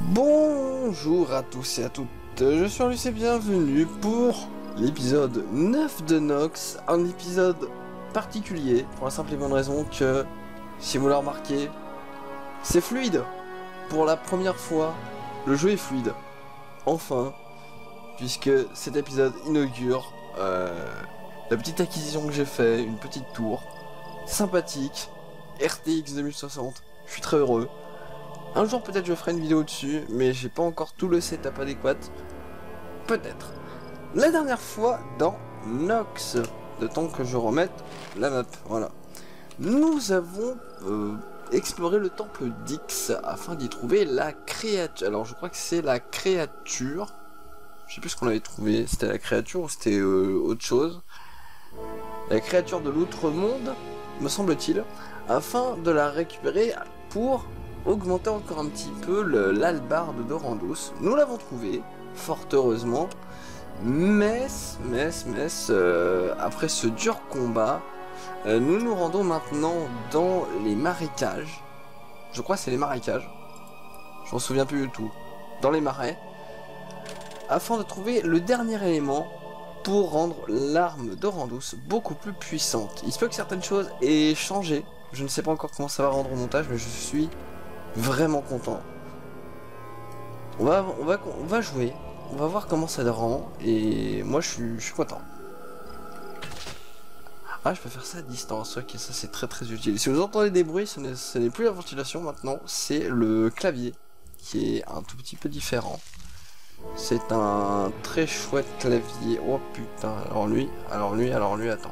Bonjour à tous et à toutes, je suis Luc et bienvenue pour l'épisode 9 de Nox, un épisode particulier pour la simple et bonne raison que, si vous l'avez remarqué, c'est fluide. Pour la première fois, le jeu est fluide. Enfin, puisque cet épisode inaugure la petite acquisition que j'ai fait, une petite tour sympathique, RTX 2060, je suis très heureux. Un jour peut-être je ferai une vidéo dessus, mais j'ai pas encore tout le setup adéquat. Peut-être. La dernière fois dans Nox, le temps que je remette la map, voilà. Nous avons exploré le temple d'Ix afin d'y trouver la créature. Alors je crois que c'est la créature. Je sais plus ce qu'on avait trouvé, c'était la créature ou c'était autre chose. La créature de l'outre-monde, me semble-t-il, afin de la récupérer pour augmenter encore un petit peu l'albarde de Randos. Nous l'avons trouvé, fort heureusement, mais après ce dur combat, nous nous rendons maintenant dans les marécages. Je crois que c'est les marécages. Je m'en souviens plus du tout. Dans les marais, afin de trouver le dernier élément pour rendre l'arme de Randos beaucoup plus puissante. Il se peut que certaines choses aient changé. Je ne sais pas encore comment ça va rendre au montage, mais je suis vraiment content. On va jouer, on va voir comment ça rend, et moi je suis content. Ah, je peux faire ça à distance, ok, ça c'est très utile. Si vous entendez des bruits, ce n'est plus la ventilation maintenant, c'est le clavier qui est un tout petit peu différent. C'est un très chouette clavier. Oh putain, alors lui, attends.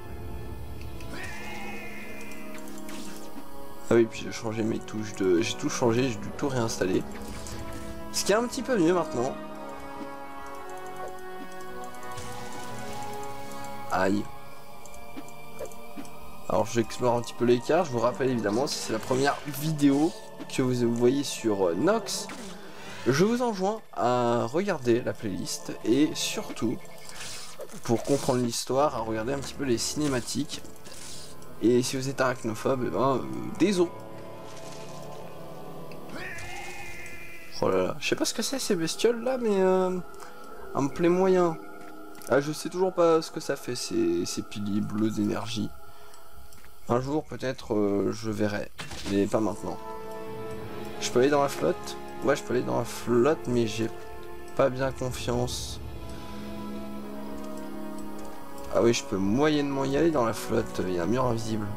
Ah oui, puis j'ai changé mes touches de... J'ai tout changé, j'ai dû tout réinstaller. Ce qui est un petit peu mieux maintenant. Aïe. Alors j'explore un petit peu l'écart, je vous rappelle évidemment, si c'est la première vidéo que vous voyez sur Nox, je vous enjoins à regarder la playlist et surtout, pour comprendre l'histoire, à regarder un petit peu les cinématiques. Et si vous êtes arachnophobe, eh ben, désolé. Oh là là, je sais pas ce que c'est ces bestioles là, mais un me plaît moyen. Ah, je sais toujours pas ce que ça fait, ces piliers bleus d'énergie. Un jour peut-être je verrai, mais pas maintenant. Je peux aller dans la flotte? Ouais, je peux aller dans la flotte, mais j'ai pas bien confiance. Ah oui, je peux moyennement y aller dans la flotte, il y a un mur invisible.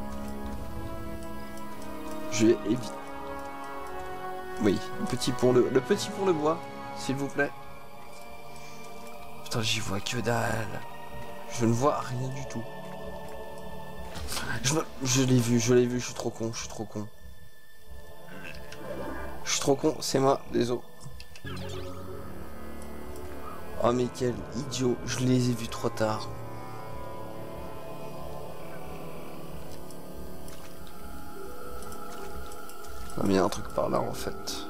Je vais éviter. Oui, le petit pont de bois, s'il vous plaît. Putain, j'y vois que dalle. Je ne vois rien du tout. Je l'ai vu, je suis trop con, c'est moi, désolé. Oh mais quel idiot, je les ai vus trop tard. Ah, mais il y a un truc par là en fait.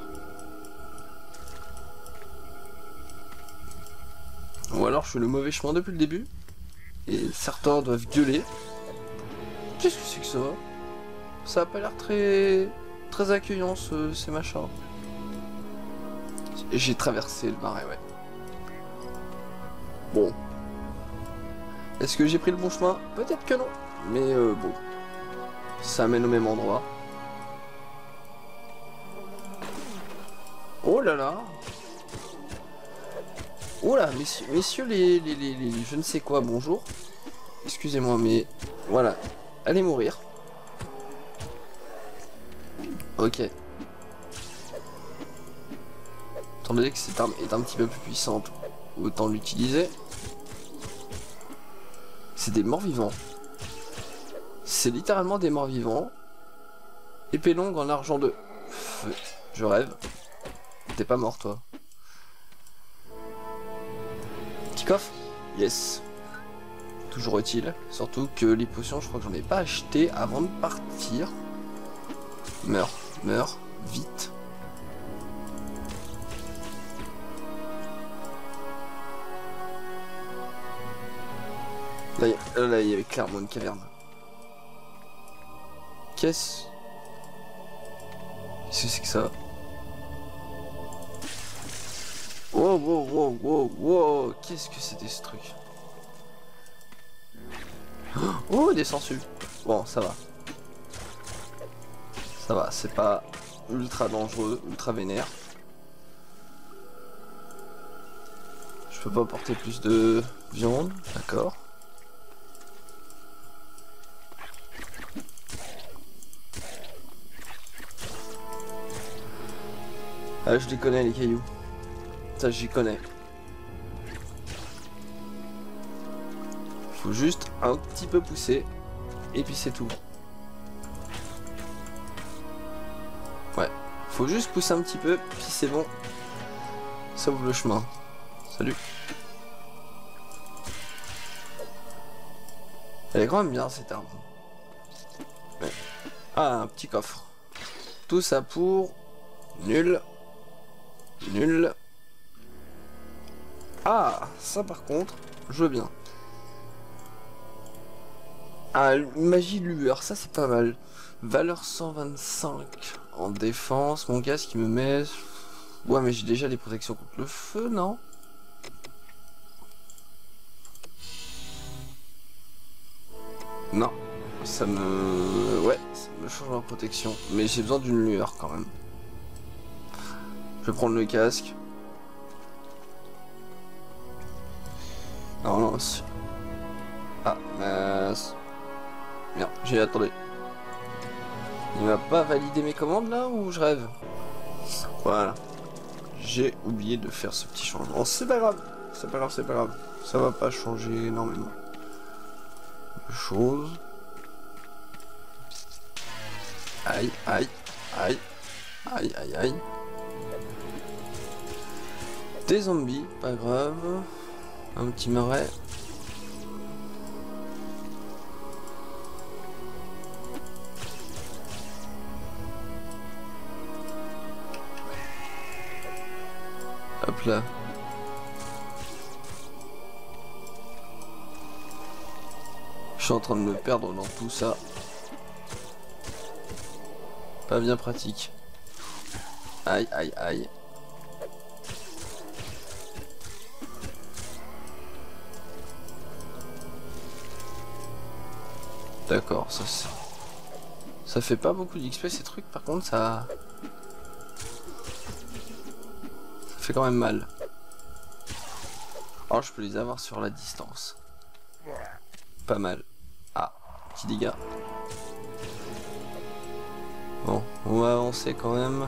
Ou alors je fais le mauvais chemin depuis le début. Et certains doivent gueuler. Qu'est-ce que c'est que ça? Ça a pas l'air très accueillant ces machins. J'ai traversé le marais, ouais. Bon. Est-ce que j'ai pris le bon chemin? Peut-être que non. Mais bon. Ça mène au même endroit. Oh là là. Oh là, messieurs les je ne sais quoi, bonjour. Excusez-moi, mais voilà. Allez mourir. Ok. Étant donné que cette arme est un petit peu plus puissante, autant l'utiliser. C'est des morts vivants. C'est littéralement des morts vivants. Épée longue en argent de feu. Je rêve. T'es pas mort toi. Petit coffre. Yes. Toujours utile. Surtout que les potions, je crois que j'en ai pas acheté avant de partir. Meurs. Meurs. Vite. Là, il y avait clairement une caverne. Qu'est-ce que c'est que ça? Wow, wow, wow, wow, wow. Qu'est-ce que c'était ce truc? Oh, des sangsues. Bon, ça va. Ça va, c'est pas ultra dangereux, ultra vénère. Je peux pas porter plus de viande, d'accord. Ah, je les connais les cailloux. Ça, j'y connais. Faut juste un petit peu pousser. Et puis c'est tout. Ouais. Faut juste pousser un petit peu, puis c'est bon. Ça ouvre le chemin. Salut. Elle est quand même bien cette arme. Ouais. Ah, un petit coffre. Tout ça pour... Nul. Nul. Ah, ça par contre, je veux bien. Ah, magie lueur, ça c'est pas mal. Valeur 125 en défense. Mon casque qui me met... Ouais, mais j'ai déjà des protections contre le feu, non? Non. Ça me... Ouais, ça me change ma protection. Mais j'ai besoin d'une lueur quand même. Je vais prendre le casque. Non, non, ah, mince. Merde, attendez. Il va pas valider mes commandes là ou je rêve? Voilà. J'ai oublié de faire ce petit changement. C'est pas grave. C'est pas grave, c'est pas grave. Ça va pas changer énormément de choses. Aïe, aïe, aïe. Aïe, aïe, aïe. Des zombies, pas grave. Un petit marais. Hop là. Je suis en train de me perdre dans tout ça. Pas bien pratique. Aïe, aïe, aïe. D'accord, ça fait pas beaucoup d'XP ces trucs, par contre ça fait quand même mal. Alors je peux les avoir sur la distance. Pas mal. Ah, petit dégât. Bon, on va avancer quand même.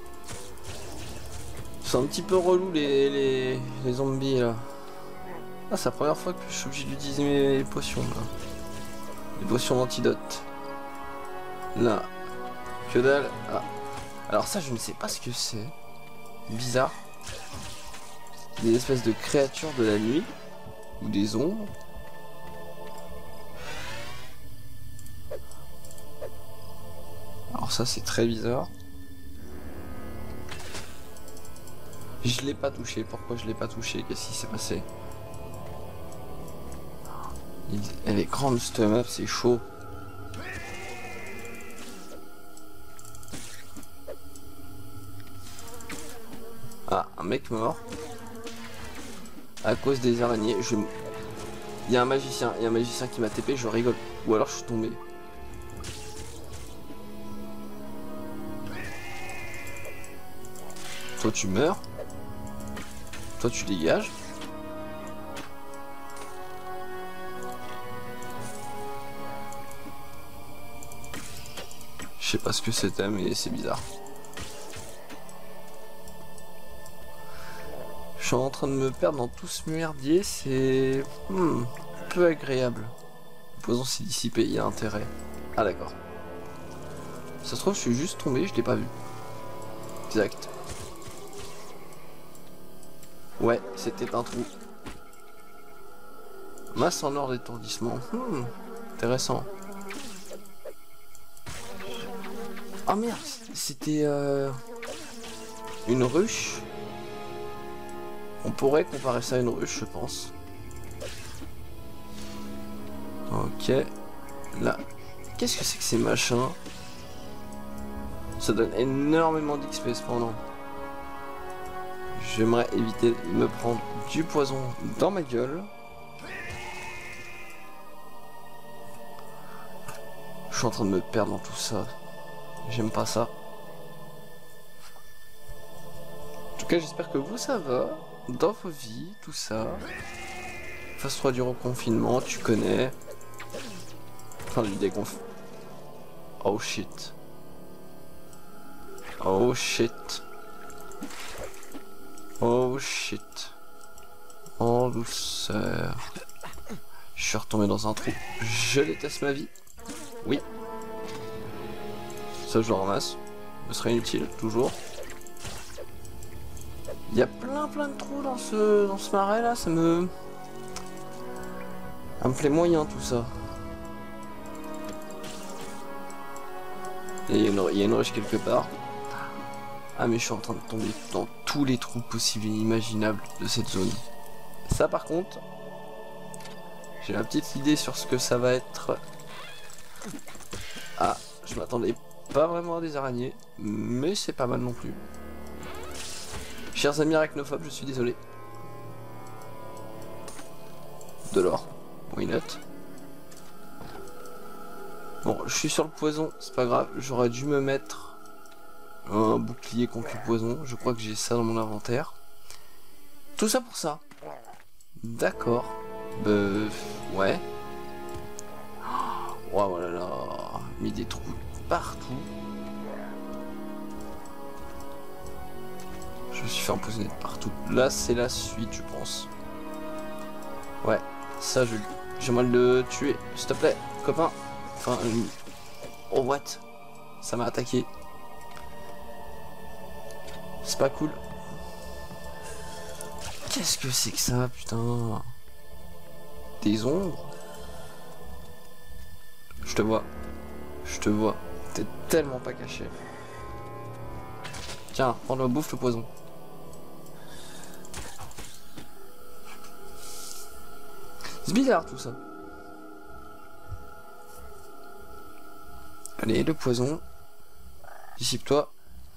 C'est un petit peu relou les zombies là. Ah, c'est la première fois que je suis obligé d'utiliser mes potions là. Les potions d'antidote. Là. Que dalle. Ah. Alors ça, je ne sais pas ce que c'est. Bizarre. Des espèces de créatures de la nuit. Ou des ombres. Alors ça, c'est très bizarre. Je l'ai pas touché. Pourquoi je l'ai pas touché? Qu'est-ce qui s'est passé? Elle est grande cette map, c'est chaud. Ah, un mec mort. À cause des araignées. Il y a un magicien qui m'a TP, je rigole. Ou alors je suis tombé. Toi tu meurs. Toi tu dégages. Je sais pas ce que c'était, mais c'est bizarre. Je suis en train de me perdre dans tout ce merdier, c'est peu agréable. Le poison s'est dissipé, il y a intérêt. Ah d'accord. Ça se trouve, je suis juste tombé, je l'ai pas vu. Exact. Ouais, c'était un trou. Masse en or d'étourdissement. Intéressant. Ah merde, c'était une ruche. On pourrait comparer ça à une ruche, je pense. Ok. Là. Qu'est-ce que c'est que ces machins? Ça donne énormément d'XP cependant. J'aimerais éviter de me prendre du poison dans ma gueule. Je suis en train de me perdre dans tout ça. J'aime pas ça. En tout cas, j'espère que vous, ça va. Dans vos vies, tout ça. Phase 3 du reconfinement, tu connais. Enfin, du déconf... Oh shit. Oh shit. Oh shit. En douceur. Je suis retombé dans un trou. Je déteste ma vie. Oui. Ça je le ramasse. Ce serait inutile, toujours. Il y a plein de trous dans ce marais là, ça me plaît moyen tout ça. Et il y a une ruche quelque part. Ah mais je suis en train de tomber dans tous les trous possibles et inimaginables de cette zone. Ça par contre, j'ai ma petite idée sur ce que ça va être. Ah, je m'attendais pas vraiment à des araignées, mais c'est pas mal non plus. Chers amis arachnophobes, je suis désolé. De l'or, why not? Bon, je suis sur le poison, c'est pas grave, j'aurais dû me mettre un bouclier contre le poison, je crois que j'ai ça dans mon inventaire. Tout ça pour ça. D'accord. Ouais. Oh voilà là, mis des trous partout. Je me suis fait empoisonner de partout. Là, c'est la suite, je pense. Ouais, ça, j'aimerais le tuer, s'il te plaît, copain. Enfin, oh what? Ça m'a attaqué. C'est pas cool. Qu'est-ce que c'est que ça, putain? Des ombres? Je te vois. Je te vois. T'es tellement pas caché. Tiens, prends-le, bouffe le poison. C'est bizarre tout ça. Allez, le poison. Dissipe-toi.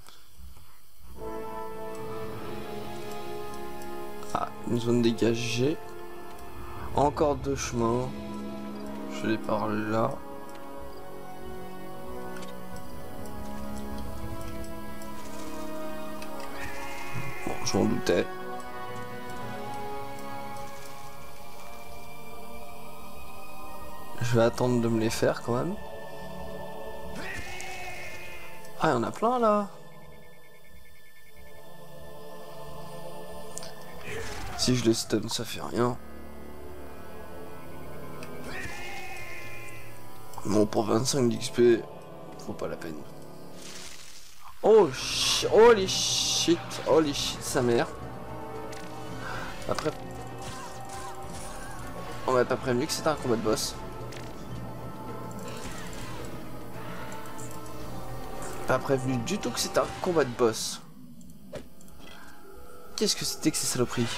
Ah, une zone dégagée. Encore deux chemins. Je vais par là. Bon, je m'en doutais. Je vais attendre de me les faire quand même. Ah, il y en a plein là. Si je les stun, ça fait rien. Bon, pour 25 d'XP, faut pas la peine. Oh, holy shit, sa mère. Après, on m'avait pas prévenu que c'était un combat de boss. Pas prévenu du tout que c'était un combat de boss. Qu'est-ce que c'était que ces saloperies?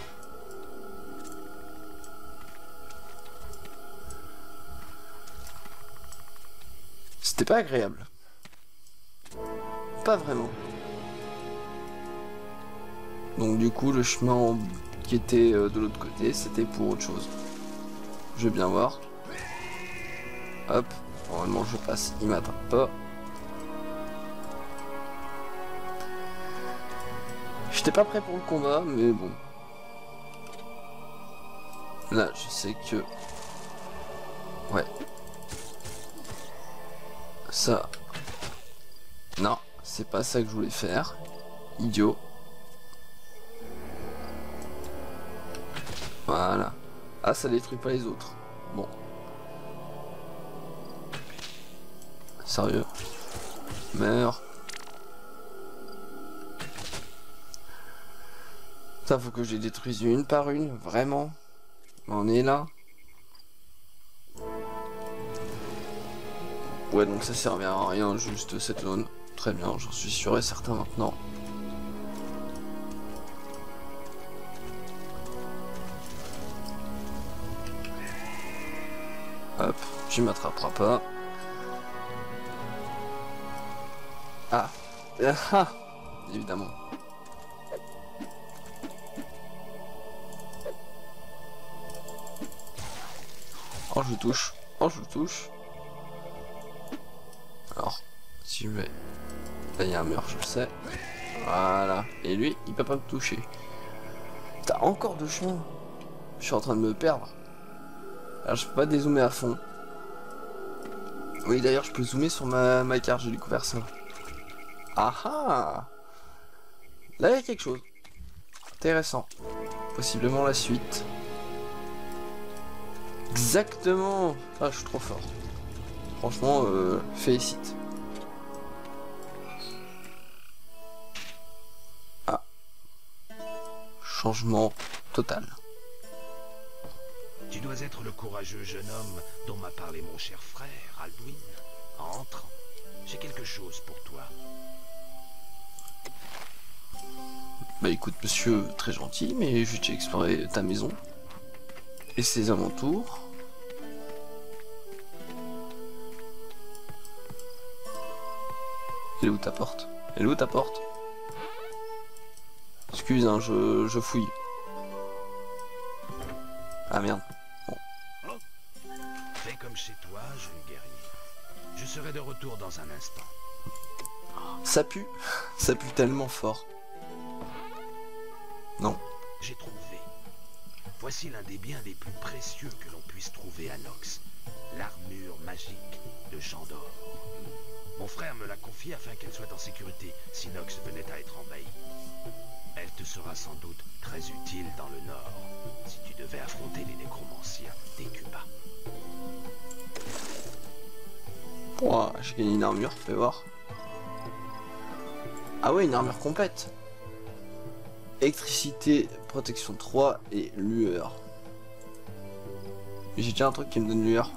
C'était pas agréable. Pas vraiment. Donc du coup le chemin qui était de l'autre côté, c'était pour autre chose. Je vais bien voir. Hop, normalement je passe, il m'attrape pas. J'étais pas prêt pour le combat, mais bon. Là, je sais que... Ouais. Ça... Non, c'est pas ça que je voulais faire. Idiot. Voilà. Ah, ça détruit pas les autres. Bon. Sérieux. Meurs. Ça, faut que je les détruise une par une, vraiment. On est là. Ouais, donc ça servait à rien, juste cette zone. Très bien, j'en suis sûr et certain maintenant. Hop, tu m'attraperas pas. Ah. Ah, évidemment. Oh, je le touche. Oh, je le touche. Alors, si je vais... Là, il y a un mur, je le sais. Voilà. Et lui, il peut pas me toucher. T'as encore 2 chemins. Je suis en train de me perdre. Alors, je peux pas dézoomer à fond. Oui, d'ailleurs, je peux zoomer sur ma carte, j'ai découvert ça. Ah ah! Là, il y a quelque chose. Intéressant. Possiblement la suite. Exactement! Ah, je suis trop fort. Franchement, félicite. Ah. Changement total. Tu dois être le courageux jeune homme dont m'a parlé mon cher frère, Alduin. Entre. J'ai quelque chose pour toi. Bah écoute monsieur, très gentil, mais je vais explorer ta maison. Et ses alentours. Elle est où ta porte? Elle est où ta porte? Excuse, hein, je fouille. Ah merde. Bon. Fais comme chez toi, jeune guerrier. Je serai de retour dans un instant. Ça pue. Ça pue tellement fort. Non. J'ai trouvé. Voici l'un des biens les plus précieux que l'on puisse trouver à Nox. L'armure magique de Chandor. Mon frère me l'a confiée afin qu'elle soit en sécurité si Nox venait à être envahi. Elle te sera sans doute très utile dans le Nord, si tu devais affronter les nécromanciens d'Écuba. Ouah, j'ai gagné une armure, fais voir. Ah ouais, une armure complète. Électricité, protection 3 et lueur. J'ai déjà un truc qui me donne lueur.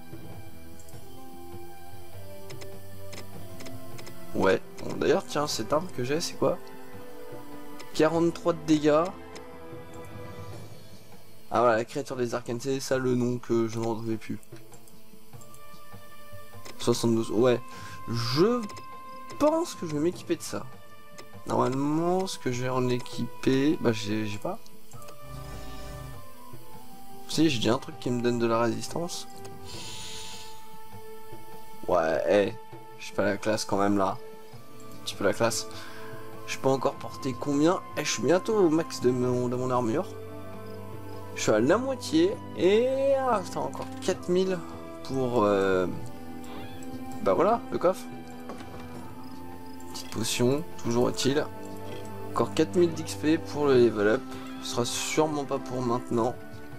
Ouais, bon, d'ailleurs, tiens, cette arme que j'ai, c'est quoi? 43 de dégâts. Ah voilà, la créature des arcanes, c'est ça le nom que je ne retrouvais plus. 72, ouais. Je pense que je vais m'équiper de ça. Normalement, ce que j'ai en équipé... Bah, j'ai pas. Si, j'ai déjà un truc qui me donne de la résistance. Ouais, hey, je suis pas la classe quand même là. Un petit peu la classe. Je peux encore porter combien? Je suis bientôt au max de mon armure. Je suis à la moitié. Et ah, c'est encore 4000 pour... Bah voilà, le coffre. Petite potion, toujours utile. Encore 4000 d'XP pour le level up. Ce sera sûrement pas pour maintenant.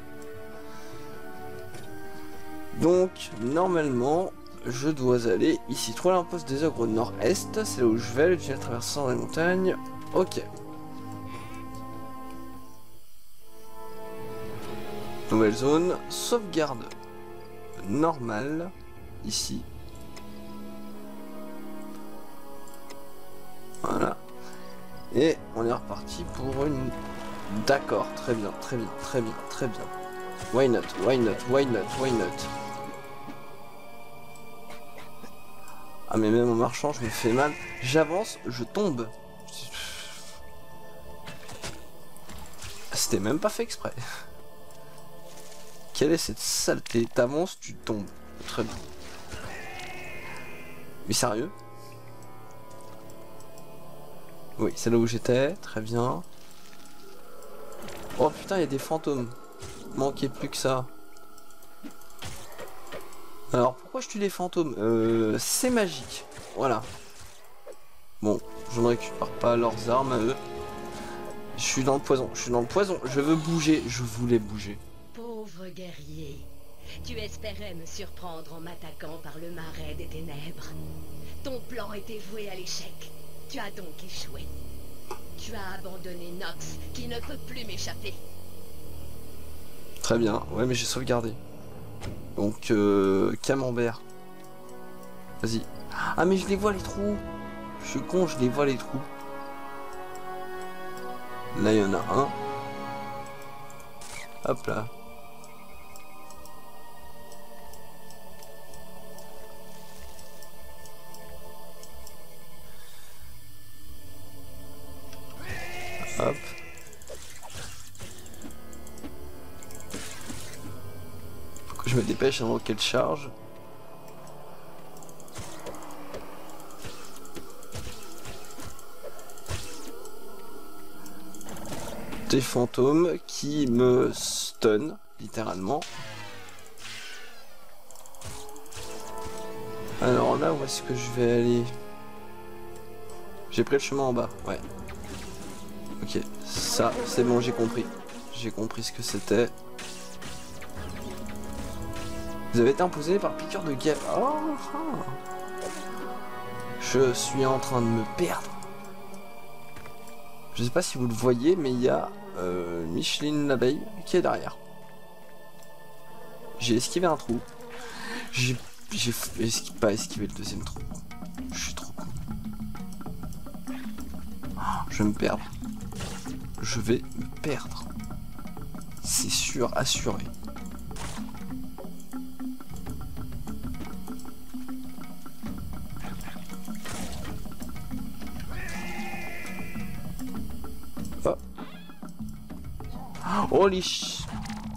Donc, normalement, je dois aller ici. Trouver l'imposte des ogres nord-est. C'est là où je vais. Le tunnel traversant les montagnes. Ok. Nouvelle zone. Sauvegarde normale. Ici. Voilà. Et on est reparti pour une... D'accord, très bien, très bien, très bien, très bien. Why not, why not, why not, why not. Ah mais même en marchant, je me fais mal. J'avance, je tombe. C'était même pas fait exprès. Quelle est cette saleté? T'avances, tu tombes. Très bien. Mais sérieux? Oui, c'est là où j'étais, très bien. Oh putain, il y a des fantômes. Manquait plus que ça. Alors, pourquoi je tue les fantômes? C'est magique. Voilà. Bon, je ne récupère pas leurs armes à eux. Je suis dans le poison, je suis dans le poison. Je veux bouger, je voulais bouger. Pauvre guerrier. Tu espérais me surprendre en m'attaquant par le marais des ténèbres. Ton plan était voué à l'échec. Tu as donc échoué. Tu as abandonné Nox, qui ne peut plus m'échapper. Très bien, ouais mais j'ai sauvegardé. Donc, camembert. Vas-y. Ah mais je les vois les trous. Je suis con, je les vois les trous. Là il y en a un. Hop là. Hop. Faut que Je me dépêche avant qu'elle charge. Des fantômes qui me stun, littéralement. Alors là, où est-ce que je vais aller? J'ai pris le chemin en bas, ouais. Ok, ça, c'est bon, j'ai compris. J'ai compris ce que c'était. Vous avez été imposé par piqûre de guêpe. Oh, oh. Je suis en train de me perdre. Je sais pas si vous le voyez, mais il y a Micheline l'abeille qui est derrière. J'ai esquivé un trou. J'ai pas esquivé le deuxième trou. Je suis trop con. Oh, je vais me perdre. Je vais me perdre. C'est sûr, assuré. Oh. Holy sh...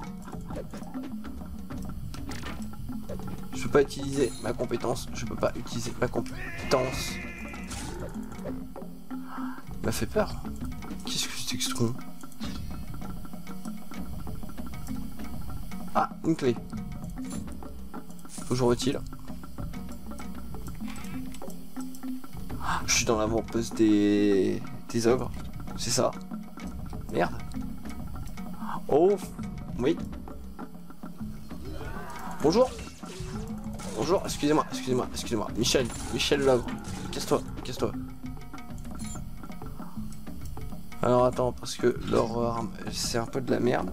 Je peux pas utiliser ma compétence. Je peux pas utiliser ma compétence. Il m'a fait peur. Qu'est-ce que c'est que ce con? Ah, une clé. Toujours utile. Je suis dans l'avant-poste des ogres. C'est ça. Merde. Oh, oui. Bonjour. Bonjour, excusez-moi. Michel l'ogre. Casse-toi. Alors attends, parce que leur arme, c'est un peu de la merde.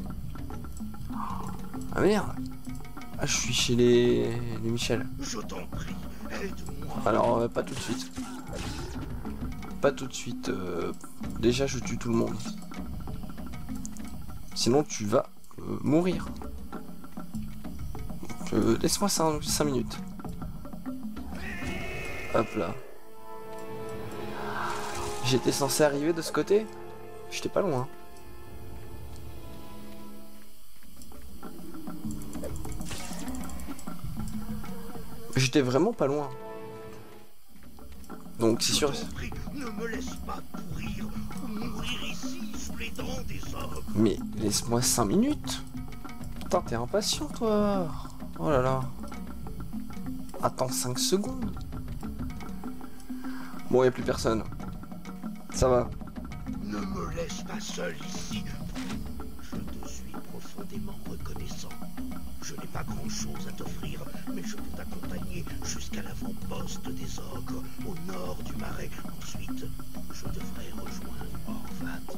Ah merde. Ah, je suis chez les Michel. Je t'en prie, aide-moi. Alors, pas tout de suite. Pas tout de suite. Déjà, je tue tout le monde. Sinon, tu vas mourir. Donc, laisse-moi 5 minutes. Hop là. J'étais censé arriver de ce côté? J'étais pas loin. J'étais vraiment pas loin. Donc c'est sûr. Ne me laisse pas pourrir ou mourir ici sous les dents des ogres. Mais laisse-moi 5 minutes. Putain, t'es impatient toi. Oh là là. Attends 5 secondes. Bon, y a plus personne. Ça va. Ne me laisse pas seul ici. Je te suis profondément reconnaissant. Je n'ai pas grand-chose à t'offrir, mais je peux t'accompagner jusqu'à l'avant-poste des ogres, au nord du marais. Ensuite, je devrais rejoindre Orvat.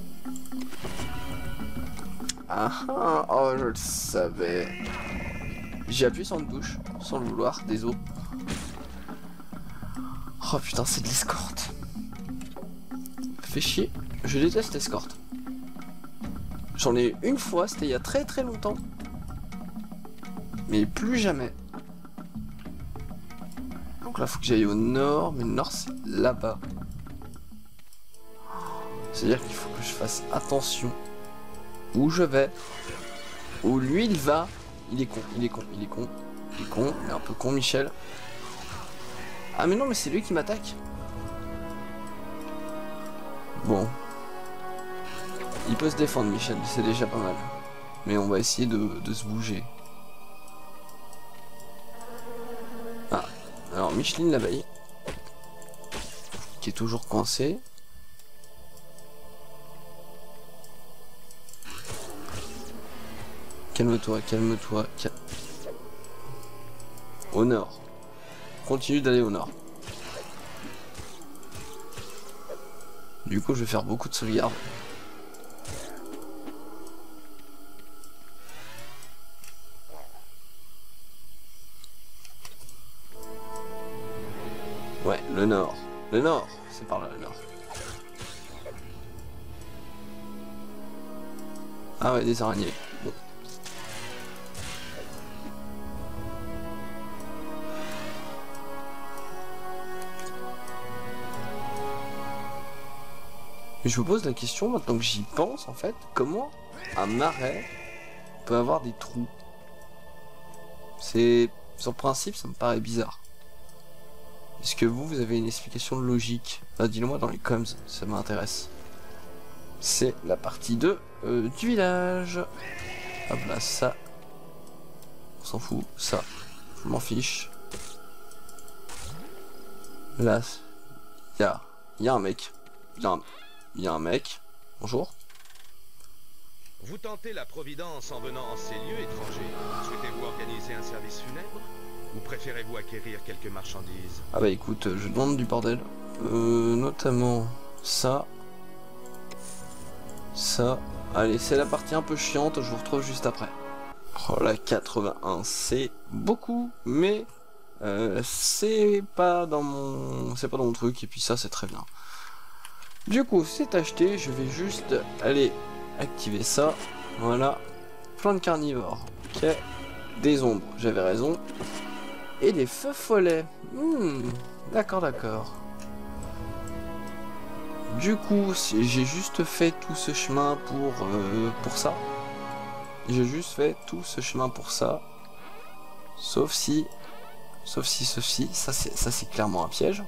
Ah ah, oh je le savais. J'ai appuyé sur une touche, sans le vouloir, désolé. Oh putain, c'est de l'escorte. Fais chier, je déteste l'escorte. J'en ai eu une fois, c'était il y a très très longtemps. Mais plus jamais. Donc là, faut que j'aille au nord, mais le nord c'est là-bas. C'est-à-dire qu'il faut que je fasse attention où je vais, où lui il va. Il est con, il est con, il est con, il est con, il est un peu con Michel. Ah mais non, mais c'est lui qui m'attaque. Bon. Il peut se défendre Michel, c'est déjà pas mal. Mais on va essayer de se bouger. Ah, alors Micheline l'abeille. Qui est toujours coincée. Calme-toi, calme-toi. Au nord. Continue d'aller au nord. Du coup, je vais faire beaucoup de sauvegardes. Ouais, le nord. Le nord, c'est par là, le nord. Ah ouais, des araignées. Bon. Mais je me pose la question, maintenant que j'y pense, en fait, comment un marais peut avoir des trous? C'est... Sur le principe, ça me paraît bizarre. Est-ce que vous avez une explication logique? Dis-le moi dans les coms, ça m'intéresse. C'est la partie 2 du village. Hop là, ça. On s'en fout, ça. Je m'en fiche. Là, il y a un mec. Il y a un mec. Bonjour. Vous tentez la providence en venant en ces lieux étrangers. Souhaitez-vous organiser un service funèbre? Ou préférez-vous acquérir quelques marchandises? Ah bah écoute, je demande du bordel. Notamment ça. Ça. Allez, c'est la partie un peu chiante, je vous retrouve juste après. Oh la 81, c'est beaucoup, mais c'est pas dans mon truc, et puis ça c'est très bien. Du coup, c'est acheté, je vais juste aller activer ça. Voilà. Plein de carnivores. Ok. Des ombres, j'avais raison. Et des feux follets. D'accord, d'accord. Du coup, j'ai juste fait tout ce chemin pour ça. J'ai juste fait tout ce chemin pour ça. Sauf si, ça c'est clairement un piège.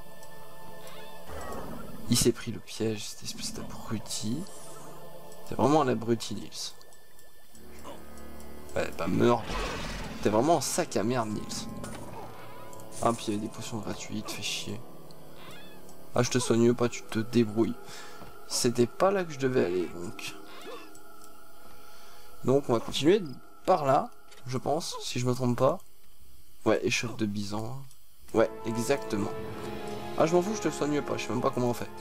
Il s'est pris le piège, cette espèce d'abruti. C'est vraiment un abruti, Nils. Ouais, bah meurs. T'es vraiment un sac à merde, Nils. Ah, puis il y avait des potions gratuites, fais chier. Ah, je te soigne pas, tu te débrouilles. C'était pas là que je devais aller, donc. Donc, on va continuer par là, je pense, si je me trompe pas. Ouais, échoppe de bison. Ouais, exactement. Ah, je m'en fous, je te soigne pas, je sais même pas comment on fait.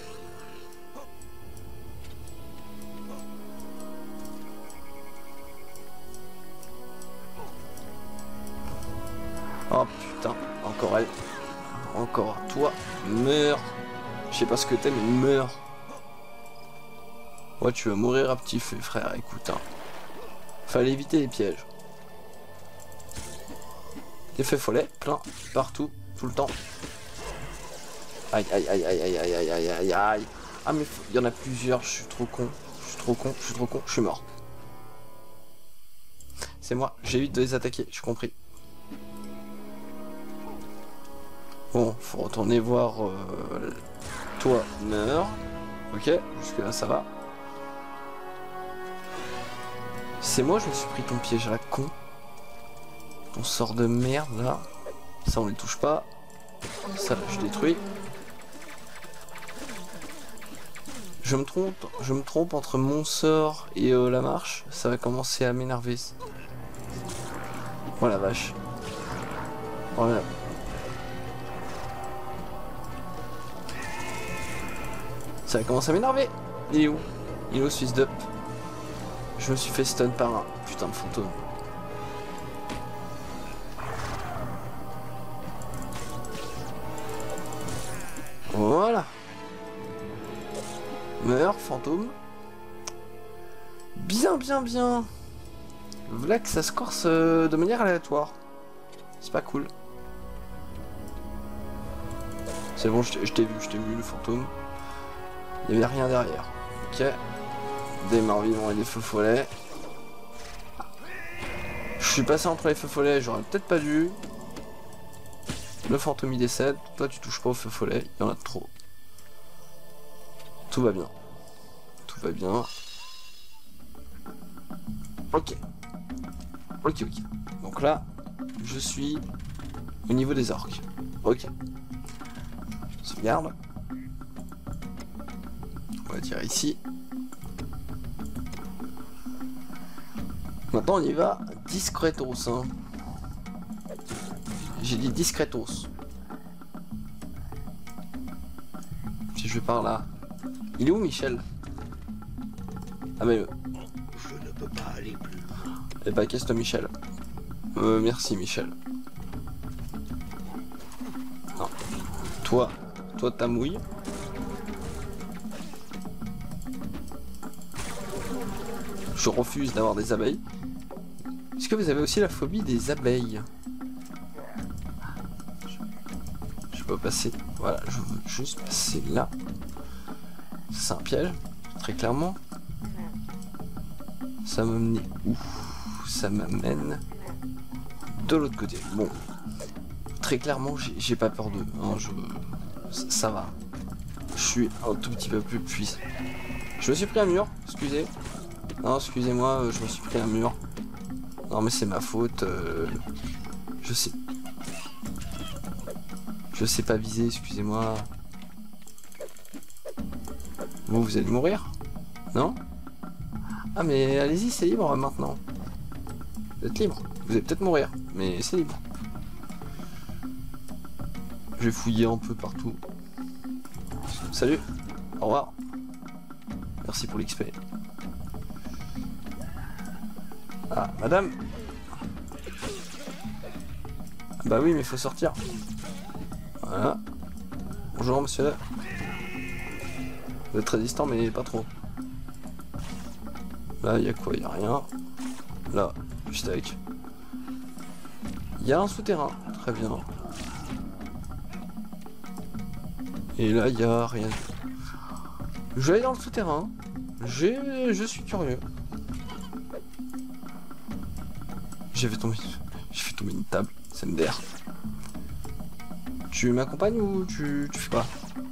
Oh putain, encore elle. Encore toi, meurs. Je sais pas ce que t'es, mais meurs. Ouais, tu vas mourir à petit feu, frère, écoute. Hein. Fallait éviter les pièges. Des feux follets, plein, partout, tout le temps. Aïe, aïe, aïe, aïe, aïe, aïe, aïe, aïe, aïe, aïe. Ah, mais il y en a plusieurs, je suis trop con. Je suis trop con, je suis trop con, je suis mort. C'est moi, j'évite de les attaquer, j'ai compris. Bon, faut retourner voir... Toi, meurs. Ok, jusque là ça va. C'est moi, je me suis pris ton piège à la con. Ton sort de merde, là. Ça, on les touche pas. Ça, je détruis. Je me trompe entre mon sort et la marche. Ça va commencer à m'énerver. Oh la vache. Voilà. Ça commence à m'énerver. Il est où? Il est où ce fils d'up? Je me suis fait stun par un putain de fantôme. Voilà. Meurs, fantôme. Bien, bien, bien. Voilà que ça se corse de manière aléatoire. C'est pas cool. C'est bon, je t'ai vu le fantôme. Il n'y avait rien derrière. Ok. Des morts vivants et des feux follets. Je suis passé entre les feux follets, j'aurais peut-être pas dû. Le fantôme il décède. Toi tu touches pas aux feux follets, il y en a trop. Tout va bien. Tout va bien. Ok. Ok. Donc là, je suis au niveau des orques. Ok. Sauvegarde. On va dire ici. Maintenant on y va discretos. Hein. J'ai dit discretos. Si je vais par là. Il est où Michel? Ah mais... Je ne peux pas aller plus loin. Eh bah casse-toi Michel. Merci Michel. Non. Toi ta mouille. Je refuse d'avoir des abeilles. Est-ce que vous avez aussi la phobie des abeilles? Je peux passer. Voilà, je veux juste passer là. C'est un piège, très clairement. Ça m'amène où? Ça m'amène de l'autre côté. Bon, très clairement, j'ai pas peur d'eux. Hein, ça va. Je suis un tout petit peu plus puissant. Je me suis pris un mur, excusez. Non, excusez-moi, je me suis pris un mur. Non, mais c'est ma faute. Je sais. Je sais pas viser, excusez-moi. Vous allez mourir? Non? Ah, mais allez-y, c'est libre maintenant. Vous êtes libre. Vous allez peut-être mourir, mais c'est libre. Je vais fouiller un peu partout. Salut. Au revoir. Merci pour l'XP. Ah, madame. Bah oui, mais il faut sortir. Voilà. Bonjour, monsieur. Vous êtes très distant, mais pas trop. Là, il y a quoi? Il y a rien. Là, juste avec. Il y a un souterrain. Très bien. Et là, il y a rien. Je vais aller dans le souterrain. Je suis curieux. J'ai fait tomber une table. C'est MDR. Tu m'accompagnes ou tu fais pas?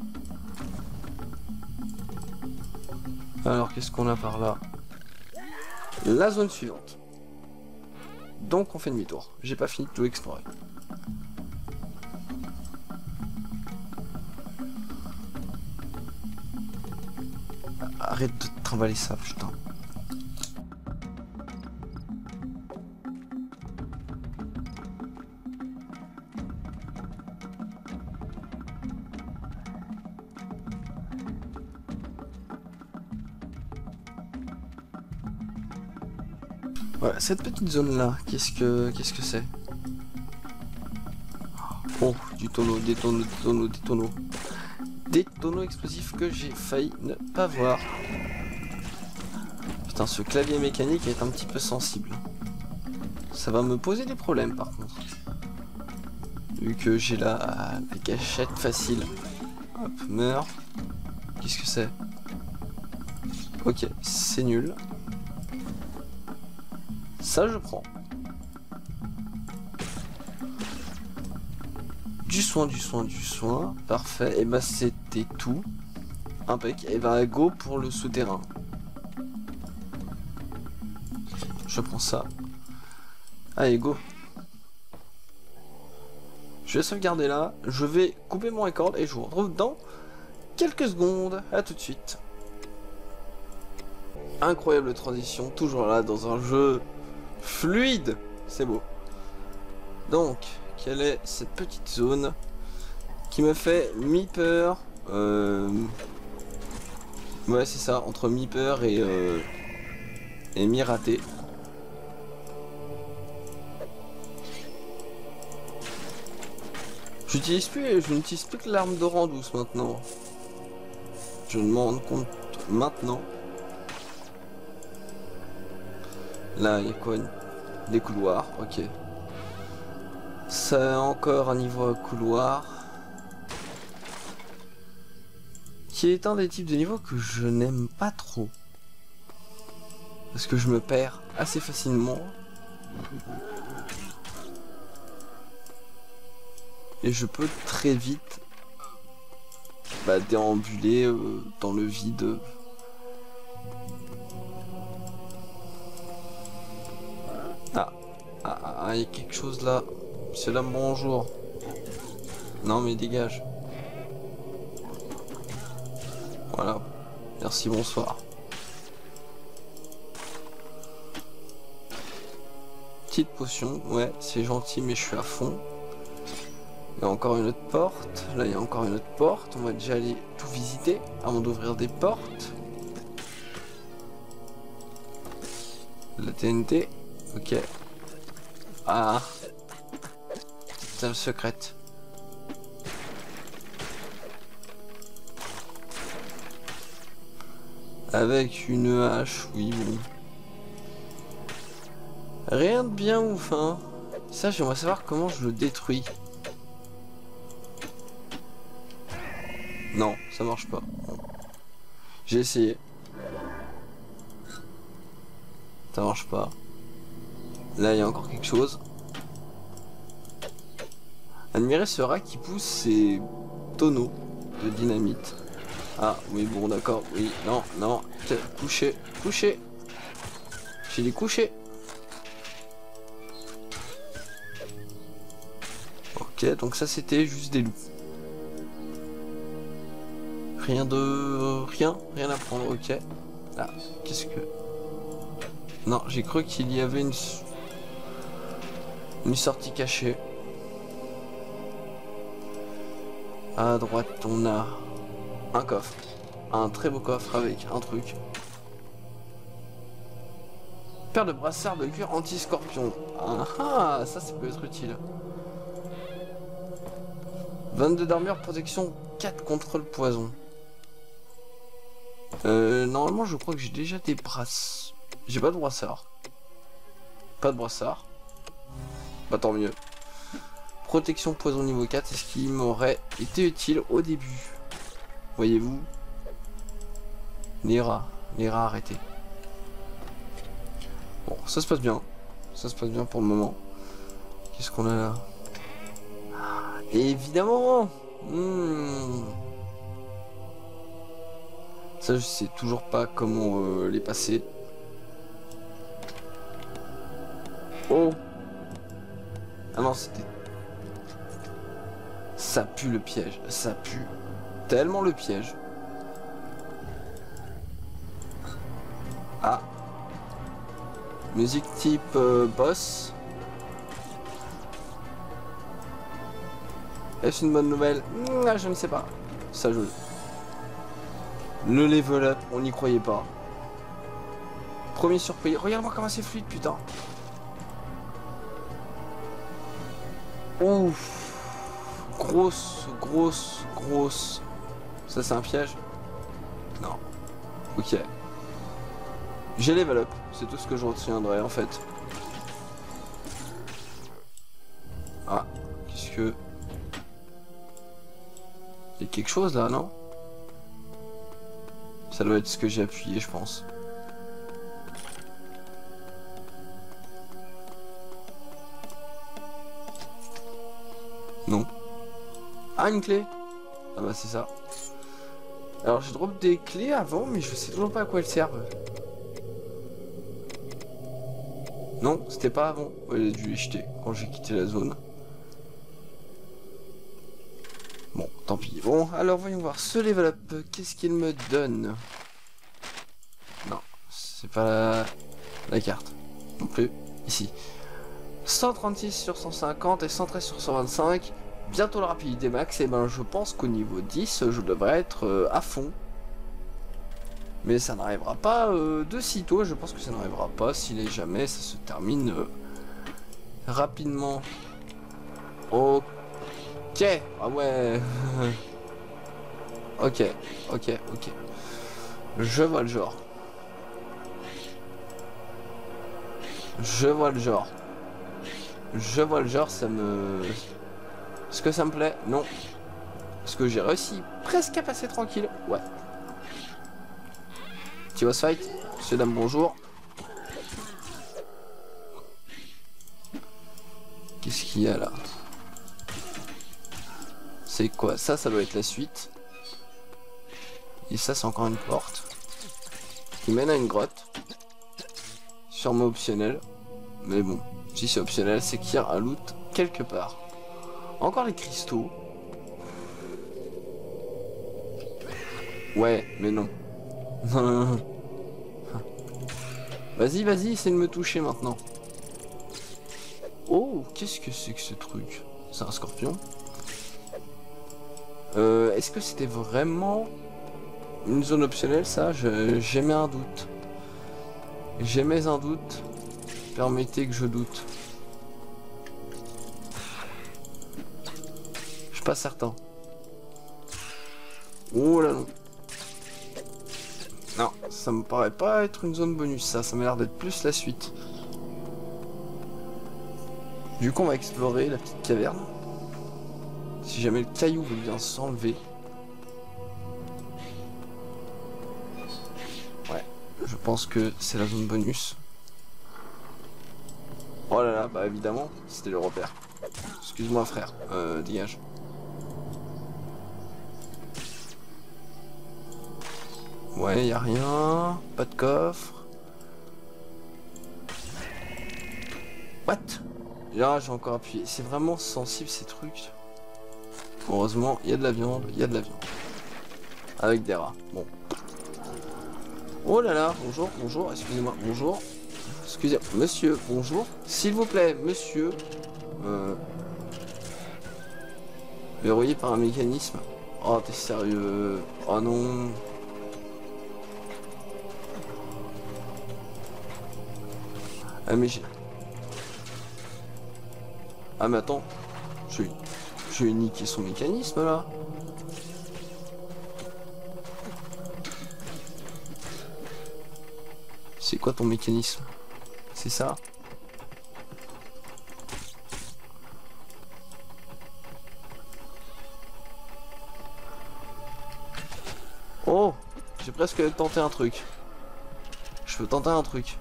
Alors, qu'est-ce qu'on a par là? La zone suivante. Donc, on fait demi-tour. J'ai pas fini de tout explorer. Arrête de te trimballer ça, putain. Voilà, cette petite zone là, qu'est-ce que c'est? Oh, du tonneau, des tonneaux. Des tonneaux explosifs que j'ai failli ne pas voir. Putain, ce clavier mécanique est un petit peu sensible. Ça va me poser des problèmes par contre. Vu que j'ai la gâchette facile. Hop, meurs. Qu'est-ce que c'est? Ok, c'est nul. Ça je prends. Du soin. Parfait. Et bah c'était tout. Impec. Et bah go pour le souterrain. Je prends ça. Allez, go. Je vais sauvegarder là. Je vais couper mon record et je vous retrouve dans quelques secondes. À tout de suite. Incroyable transition. Toujours là dans un jeu fluide. C'est beau. Donc, quelle est cette petite zone qui me fait mi-peur ouais, c'est ça. Entre mi-peur et mi-raté. Je n'utilise plus que l'arme d'Oran douce maintenant. Je me rends compte maintenant. Là, il y a quoi? Des couloirs, ok. Ça a encore un niveau couloir. Qui est un des types de niveaux que je n'aime pas trop. Parce que je me perds assez facilement. Et je peux très vite déambuler dans le vide. Ah, il y a quelque chose là. C'est là, bonjour. Non mais dégage. Voilà. Merci, bonsoir. Petite potion, ouais, c'est gentil mais je suis à fond. Il y a encore une autre porte. Là, il y a encore une autre porte. On va déjà aller tout visiter avant d'ouvrir des portes. La TNT. Ok. Ah. Petite salle secrète. Avec une hache, oui, bon. Rien de bien ouf, hein. Ça, j'aimerais savoir comment je le détruis. Non, ça marche pas. J'ai essayé. Ça marche pas. Là, il y a encore quelque chose. Admirer ce rat qui pousse ses tonneaux de dynamite. Ah oui bon d'accord, oui, non, non, couché, couché. J'ai les couchés. Ok, donc ça c'était juste des loups. Rien de... rien à prendre, ok. Ah, qu'est-ce que... Non, j'ai cru qu'il y avait une sortie cachée. À droite, on a un coffre. Un très beau coffre avec un truc. Paire de brassards de cuir anti-scorpion. Ah ah, ça peut être utile. 22 d'armure, protection 4 contre le poison. Normalement, je crois que j'ai déjà des brasses. J'ai pas de brassard. Pas de brassard. Bah tant mieux. Protection poison niveau 4, c'est ce qui m'aurait été utile au début. Voyez-vous? Les rats arrêtés. Bon, ça se passe bien. Ça se passe bien pour le moment. Qu'est-ce qu'on a là? Évidemment. Ça, je sais toujours pas comment les passer. Oh. Ah non, c'était... Ça pue le piège. Ça pue tellement le piège. Ah. Musique type boss. Est-ce une bonne nouvelle? Je ne sais pas. Ça joue. Le level up, on n'y croyait pas. Premier surpris. Regarde-moi comment c'est fluide, putain. Ouf. Grosse. Ça, c'est un piège? Non. Ok. J'ai level up. C'est tout ce que je retiendrai, en fait. Ah. Qu'est-ce que... Il y a quelque chose là, non? Ça doit être ce que j'ai appuyé, je pense. Non. Ah, une clé. Ah bah c'est ça. Alors j'ai drop des clés avant, mais je sais toujours pas à quoi elles servent. Non, c'était pas avant. Ouais, j'ai dû les jeter quand j'ai quitté la zone. Bon, tant pis. Bon, alors voyons voir. Ce level up, qu'est-ce qu'il me donne? Non, c'est pas la carte. Non plus. Ici. 136 sur 150 et 113 sur 125. Bientôt la rapidité max. Et ben je pense qu'au niveau 10, je devrais être à fond. Mais ça n'arrivera pas de sitôt. Je pense que ça n'arrivera pas si jamais ça se termine rapidement. Ok. Ah ouais. Ok. Je vois le genre. Je vois le genre, ça me... Est-ce que ça me plaît? Non. Est-ce que j'ai réussi presque à passer tranquille? Ouais. Petit boss fight. Monsieur, dame, bonjour. Qu'est-ce qu'il y a là? C'est quoi? Ça doit être la suite. Et ça, c'est encore une porte qui mène à une grotte. Sûrement optionnel. Mais bon, si c'est optionnel, c'est qu'il y a un loot quelque part. Encore les cristaux. Ouais, mais non. Vas-y, essaie de me toucher maintenant. Oh, qu'est-ce que c'est que ce truc? C'est un scorpion? Est-ce que c'était vraiment une zone optionnelle, ça? J'émets un doute. J'émets un doute. Permettez que je doute. Je suis pas certain. Oh là non. Non, ça me paraît pas être une zone bonus, ça m'a l'air d'être plus la suite. Du coup on va explorer la petite caverne. Si jamais le caillou veut bien s'enlever. Ouais, je pense que c'est la zone bonus. Oh là là, bah évidemment, c'était le repère. Parce excuse-moi frère, dégage. Ouais, y a rien, pas de coffre. What? Là, j'ai encore appuyé. C'est vraiment sensible ces trucs. Heureusement, il y a de la viande, il y a de la viande. Avec des rats. Bon. Oh là là, bonjour, bonjour, excusez-moi, bonjour. Excusez, monsieur, bonjour. S'il vous plaît, monsieur. Verrouillé par un mécanisme. Oh, t'es sérieux? Oh non. Ah mais j'ai... Ah mais attends. J'ai niqué son mécanisme là. C'est quoi ton mécanisme? C'est ça? Oh, j'ai presque tenté un truc. Je peux tenter un truc.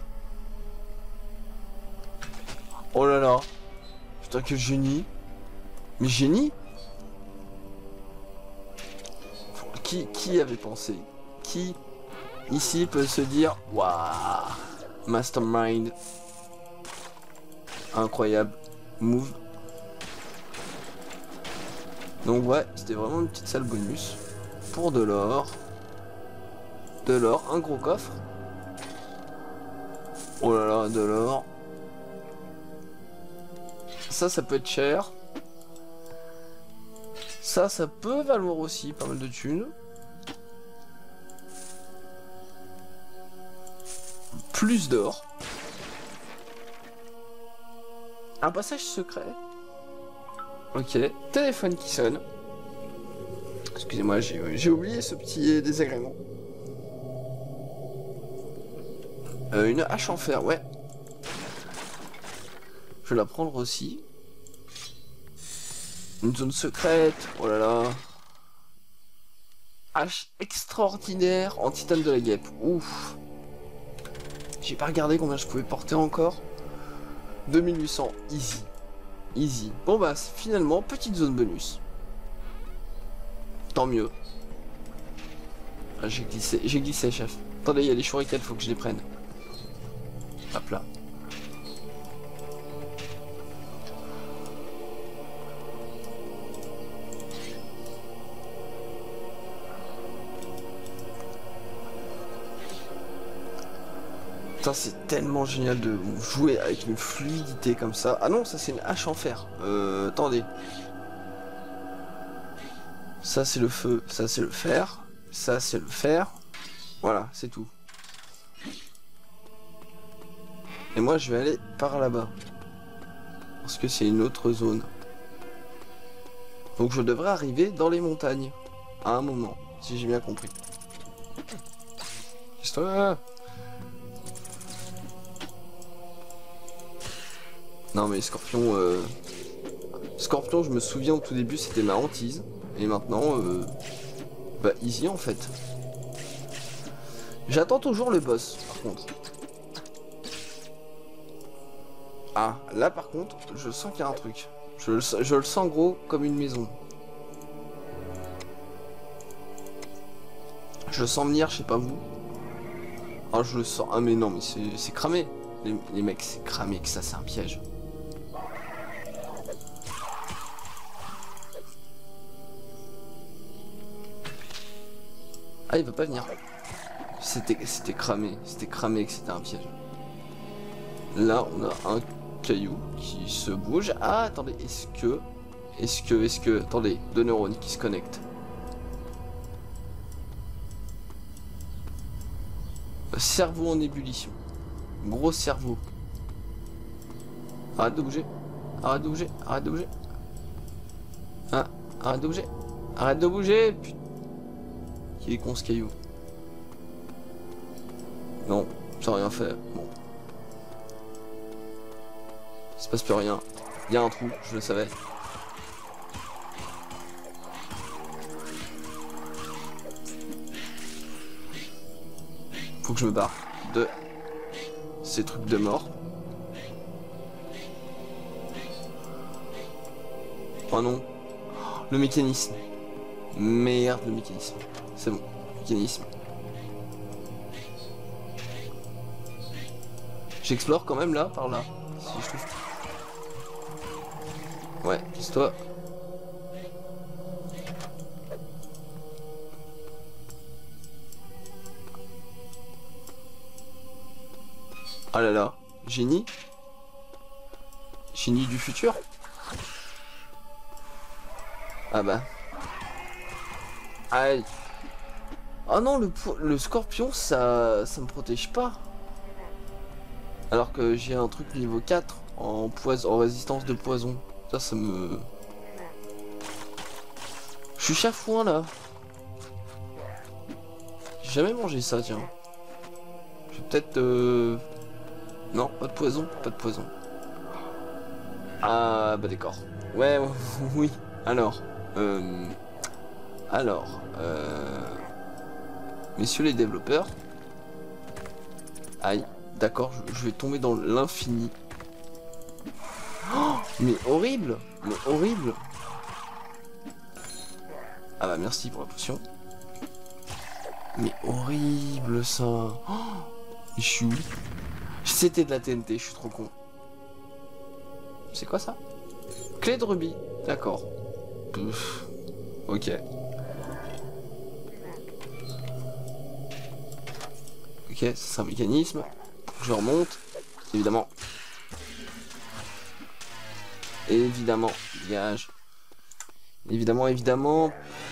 Oh là là. Putain, quel génie. Mais génie? Qui avait pensé? Qui ici peut se dire waouh, mastermind, incroyable move. Donc ouais, c'était vraiment une petite salle bonus pour de l'or, un gros coffre. Oh là là, de l'or. Ça peut être cher. Ça peut valoir aussi pas mal de thunes. Plus d'or. Un passage secret. Ok. Téléphone qui sonne. Excusez-moi, j'ai oublié ce petit désagrément. Une hache en fer, ouais. Je vais la prendre aussi. Une zone secrète. Oh là là. Hache extraordinaire en titane de la guêpe. Ouf. J'ai pas regardé combien je pouvais porter encore. 2800, easy. Easy. Bon bah finalement, petite zone bonus. Tant mieux. Ah, j'ai glissé chef. Attendez, il y a les shurikens, faut que je les prenne. Hop là. C'est tellement génial de jouer avec une fluidité comme ça. Ah non, ça c'est une hache en fer. Attendez. Ça c'est le feu, ça c'est le fer. Ça c'est le fer. Voilà, c'est tout. Et moi je vais aller par là-bas. Parce que c'est une autre zone. Donc je devrais arriver dans les montagnes. À un moment, si j'ai bien compris. Histoire. Non mais Scorpion, Scorpion, je me souviens au tout début c'était ma hantise. Et maintenant, bah easy en fait. J'attends toujours le boss par contre. Ah, là par contre, je sens qu'il y a un truc. Je le sens gros comme une maison. Je le sens venir, je sais pas vous. Ah je le sens, ah mais non mais c'est cramé. Les mecs c'est cramé que ça c'est un piège. Ah, il veut pas venir. C'était cramé que c'était un piège. Là, on a un caillou qui se bouge. Ah, attendez, est-ce que, attendez, deux neurones qui se connectent. Cerveau en ébullition. Gros cerveau. Arrête de bouger. Arrête de bouger. Arrête de bouger. Ah, arrête de bouger. Arrête de bouger. Putain. Il est con ce caillou. Non, ça n'a rien fait. Bon. Il se passe plus rien. Il y a un trou, je le savais. Faut que je me barre de ces trucs de mort. Oh non. Le mécanisme. Merde, le mécanisme. C'est bon. Mécanisme. J'explore quand même là, par là. Si je trouve. Ouais, c'est toi. Oh là là. Génie. Génie du futur. Ah bah. Aïe. Oh non, le scorpion, ça me protège pas. Alors que j'ai un truc niveau 4 en résistance de poison. Ça me... Je suis chafouin là. J'ai jamais mangé ça, tiens. Je vais peut-être... Non, pas de poison, pas de poison. Ah bah d'accord. Ouais, oui. Alors... Messieurs les développeurs. Aïe, d'accord, je vais tomber dans l'infini. Oh, mais horrible. Mais horrible. Ah bah merci pour la potion. Mais horrible ça. Oh, je suis où? C'était de la TNT, je suis trop con. C'est quoi ça? Clé de rubis, d'accord. Ok. Ok, c'est un mécanisme. Je remonte, évidemment. Évidemment, dégage. Évidemment.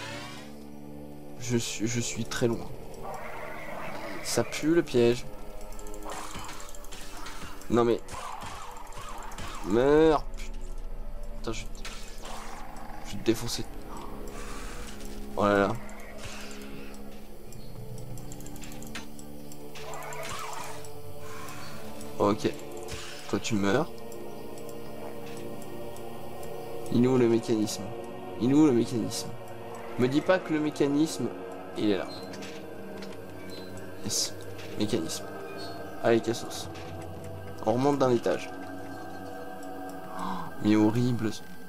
Je suis très loin. Ça pue le piège. Non mais... Meurs. Putain, je vais te défoncer. Oh là là. Ok. Toi tu meurs. Il est où le mécanisme? Me dis pas que le mécanisme, il est là. Yes. Mécanisme. Allez, cassos. On remonte d'un étage. Oh, mais horrible.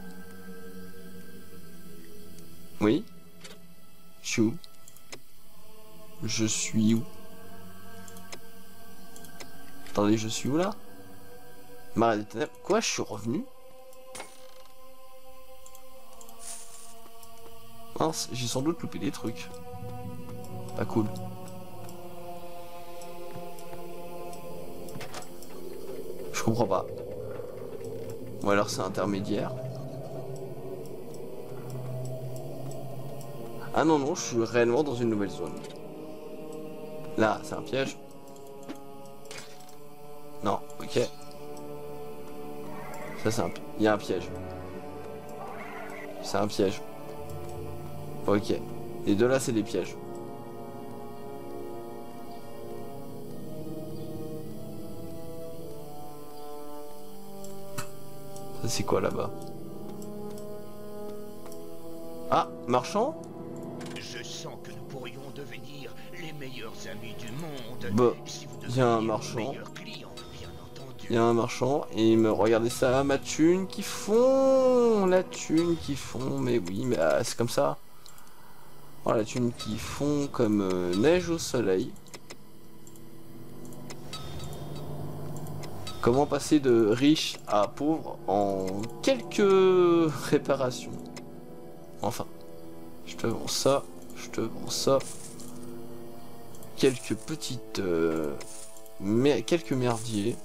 Oui. Chou. Je suis où? Attendez, je suis où là? Marais des ténèbres. Quoi, je suis revenu? Mince, j'ai sans doute loupé des trucs. Pas cool. Je comprends pas. Ou alors c'est intermédiaire. Ah non, non, je suis réellement dans une nouvelle zone. Là, c'est un piège. Non, ok. Ça, c'est un... Il y a un piège. C'est un piège. Ok. Les deux là, c'est des pièges. Ça, c'est quoi là-bas? Ah, marchand? Je sens que nous pourrions devenir les meilleurs amis du monde. Bah, si vous il y a un deveniez marchand. nos meilleurs clients, bien entendu. Il y a un marchand et il me regardez ça, ma thune qui fond, la thune qui fond, mais oui, mais c'est comme ça. Oh, la thune qui fond comme neige au soleil. Comment passer de riche à pauvre en quelques réparations? Enfin, je te vends ça, je te vends ça. Quelques petites... quelques merdiers.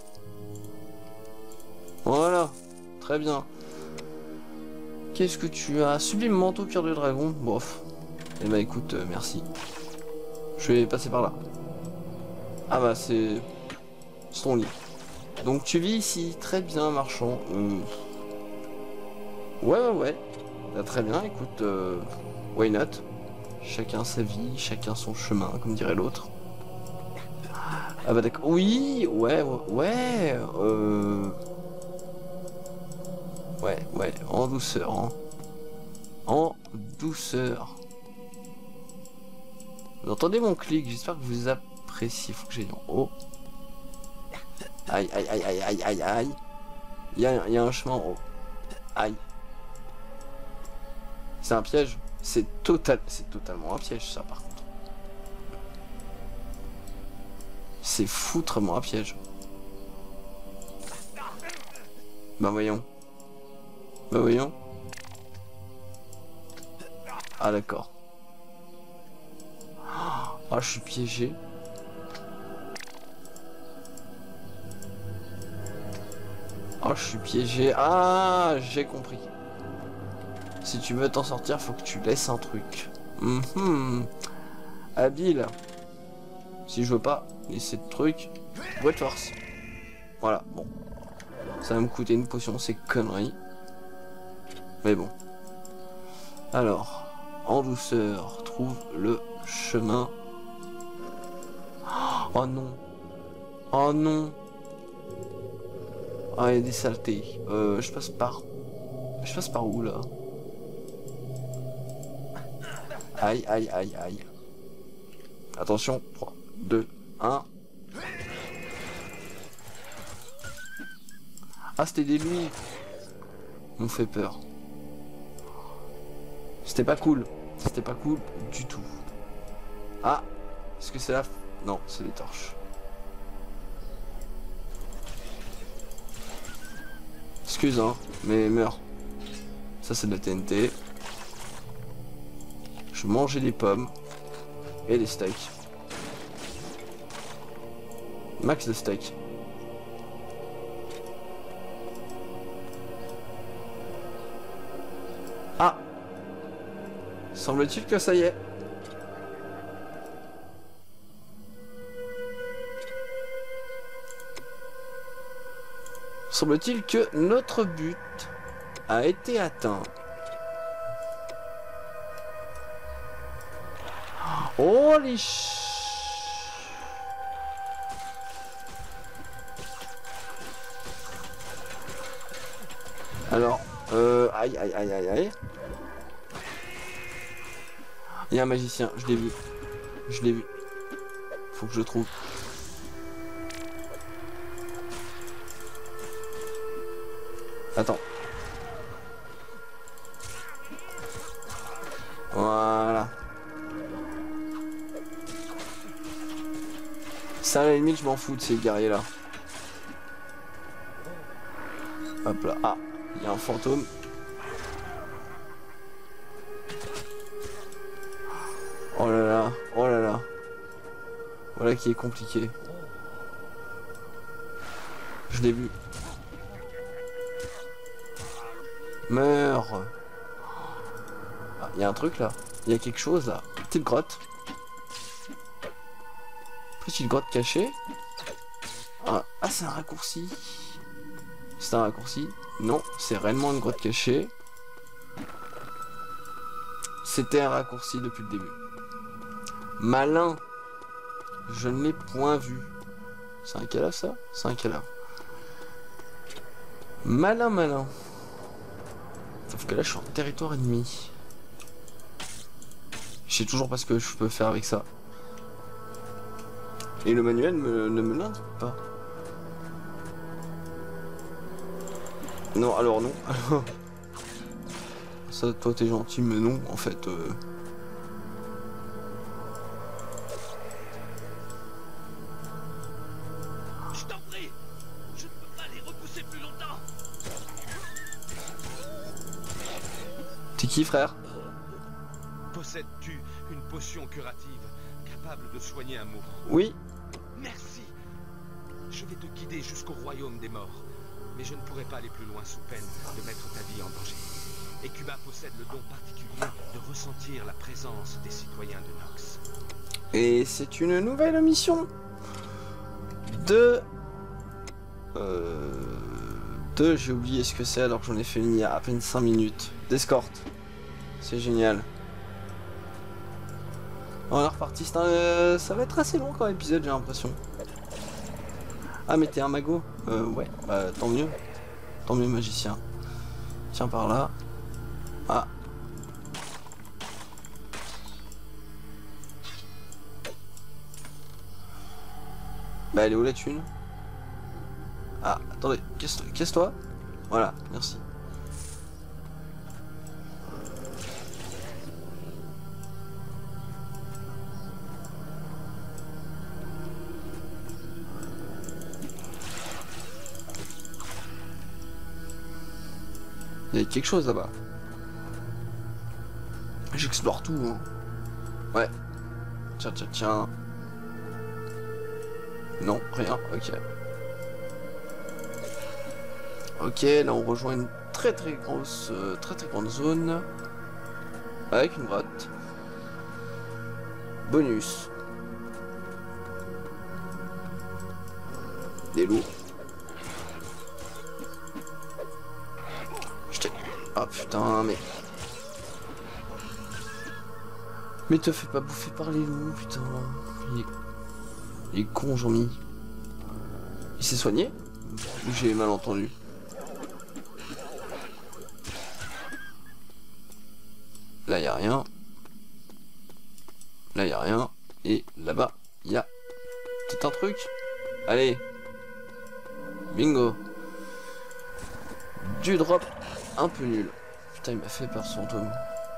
Voilà, très bien. Qu'est-ce que tu as? Sublime manteau cœur de dragon. Bof. Eh bah écoute, merci. Je vais passer par là. Ah bah c'est son lit. Donc tu vis ici, très bien marchand. Ouais. Bah, très bien, écoute, why not? Chacun sa vie, chacun son chemin, comme dirait l'autre. Ah bah d'accord. Oui, ouais. Ouais, en douceur, hein. En douceur. Vous entendez mon clic, j'espère que vous appréciez. Faut que j'aille en haut. Aïe. Il y a un chemin en haut. Aïe. C'est un piège. C'est totalement un piège, ça, par contre. C'est foutrement un piège. Bah voyons. Bah voyons. Ah d'accord. Ah, je suis piégé. Oh, je suis piégé. Ah, j'ai compris. Si tu veux t'en sortir, faut que tu laisses un truc. Habile. Si je veux pas laisser de truc, voie de force. Voilà, bon. Ça va me coûter une potion, c'est conneries. Mais bon. Alors, en douceur, trouve le chemin. Oh non. Oh non. Ah, il y a des saletés. Je passe par où là? Aïe, aïe, aïe, aïe. Attention, 3, 2, 1. Ah, c'était des lui. On fait peur. C'était pas cool. C'était pas cool du tout. Ah, est-ce que c'est la... Non, c'est des torches. Excuse, hein, mais meurs. Ça, c'est de la TNT. Je mangeais des pommes. Et des steaks. Max de steak. Ah! Semble-t-il que ça y est. Semble-t-il que notre but a été atteint. Holy Alors, aïe aïe aïe aïe aïe. Il y a un magicien, je l'ai vu. Je l'ai vu. Faut que je trouve. Attends. Voilà. Ça, à la limite, je m'en fous de ces guerriers là. Hop là. Ah, il y a un fantôme. Oh là là, oh là là. Voilà qui est compliqué. Je l'ai vu. Meurs. Ah, il y a un truc là. Il y a quelque chose là. Petite grotte. Petite grotte cachée. Ah, c'est un raccourci. C'est un raccourci. Non, c'est réellement une grotte cachée. C'était un raccourci depuis le début. Malin. Je ne l'ai point vu. C'est un cadavre ça? C'est un cadavre. Malin, malin. Sauf que là je suis en territoire ennemi. Je sais toujours pas ce que je peux faire avec ça. Et le manuel ne me l'indique pas. Non, alors non. Ça, toi t'es gentil, mais non, en fait. Je t'en prie, je ne peux pas les repousser plus longtemps. T'es qui, frère? Possèdes-tu une potion curative capable de soigner un mot? Oui. Merci. Je vais te guider jusqu'au royaume des morts. Mais je ne pourrai pas aller plus loin sous peine de mettre ta vie en danger. Et Cuba possède le don particulier de ressentir la présence des citoyens de Nox. Et c'est une nouvelle mission de... J'ai oublié ce que c'est alors que j'en ai fait une il y a à peine 5 minutes. D'escorte. C'est génial. On est reparti. Ça va être assez long comme épisode, j'ai l'impression. Ah, mais t'es un mago? Ouais, bah tant mieux. Tant mieux, magicien. Tiens, par là. Ah. Bah, elle est où la thune? Ah, attendez, casse-toi. Voilà, merci. Il y a quelque chose là-bas. J'explore tout. Hein. Ouais. Tiens, tiens, tiens. Non, rien. Ok. Ok, là on rejoint une très grande zone. Avec une grotte. Bonus. Des loups. Ah putain, mais... Mais te fais pas bouffer par les loups, putain. Il est con, Jean-Mi. Il s'est soigné? Ou j'ai mal entendu? Là, y a rien. Là, y a rien. Et là-bas, il y a peut-être un truc. Allez. Bingo. Du drop un peu nul. Putain, il m'a fait peur ce fantôme.